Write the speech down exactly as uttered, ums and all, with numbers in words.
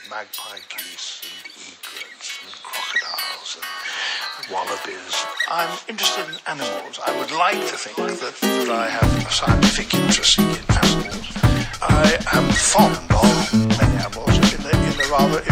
magpie geese and egrets and crocodiles and wallabies. I'm interested in animals. I would like to think that, that I have a scientific interest in animals. I am fond of many animals in the, in the rather